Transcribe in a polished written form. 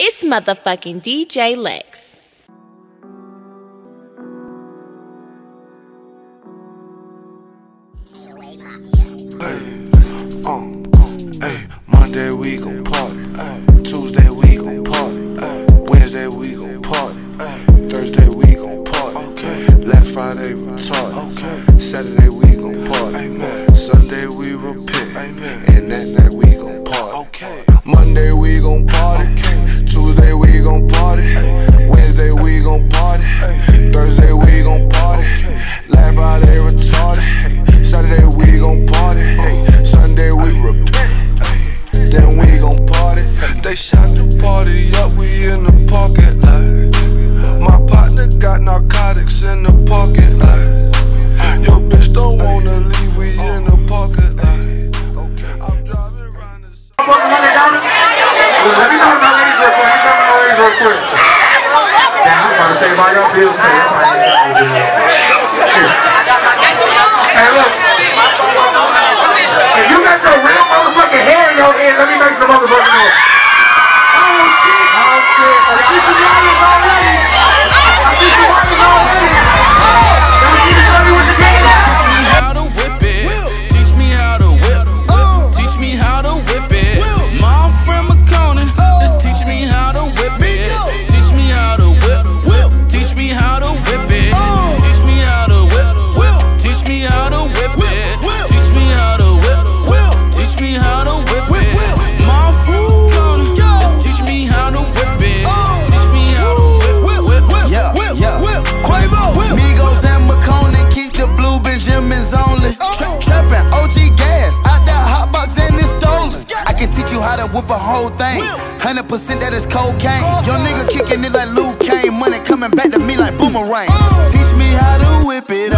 It's motherfucking DJ Lex. Hey, Monday we gon' party, Tuesday we gon' party, Wednesday we gon' party, Thursday we gon' party, last Friday retarded, Saturday we gon' party, Sunday we repent, and that night we gon' party. Monday we gon' party, Tuesday we gon' party, Wednesday we gon' party, Thursday we gon' party, last Friday retarded, Saturday we gon' party, Sunday we repent, then we gon' party. They shot the party up, we in the parking lot. My partner got narcotics in the parking lot. Your bitch don't wanna leave, we in the parking lot. I'm driving around the city. Let me know my ladies real quick. Damn, I'm trying to say about your bills. Hey, look. If you got your real motherfucking hair in your head, let me make some motherfucking noise. Oh shit. I see some wires already. Let me show you what the game is. Teach me how to whip it. Teach me how to whip. Teach me how to whip it. Mom from McConan, just teach me how to whip it. Teach me how to whip. Teach me how to whip it. Teach me how to whip. Teach me how to whip it. Teach me how to whip. Teach me how to whip it. Mom from McConan, just teach me how to whip it. Teach me how to whip. Migos and McConan keep the blue Benjamins only. Trappin' OG gas out that hot box and it's stolen. I can teach you how to whip a whole thing. 100% that is cocaine. Young nigga kicking it like Luke Kane. Money coming back to me like boomerang. Teach me how to whip it.